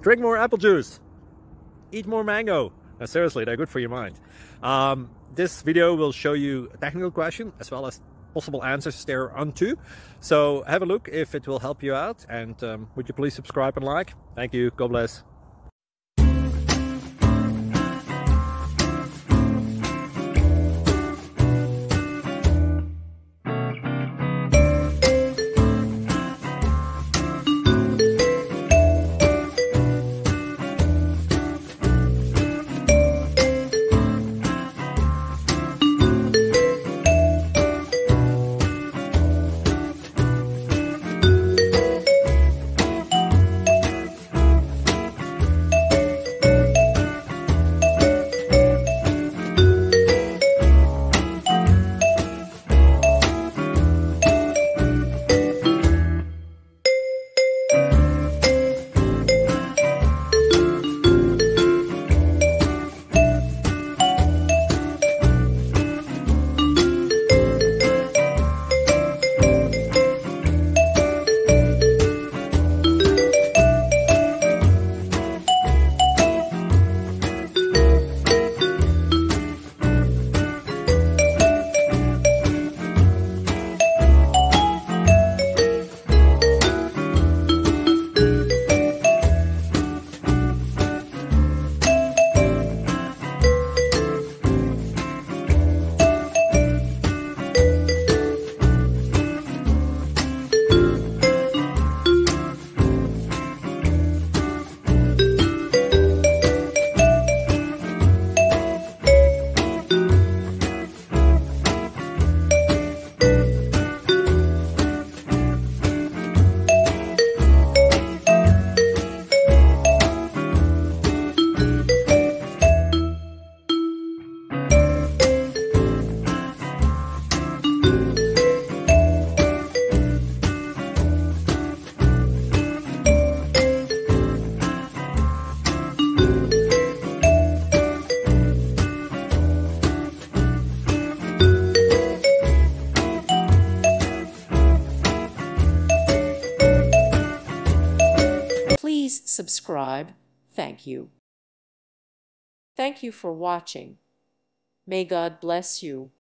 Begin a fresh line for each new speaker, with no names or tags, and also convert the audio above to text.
Drink more apple juice. Eat more mango. Seriously, they're good for your mind. This video will show you a technical question as well as possible answers thereunto. So have a look if it will help you out, and would you please subscribe and like? Thank you. God bless.
Please subscribe. Thank you. Thank you for watching. May God bless you.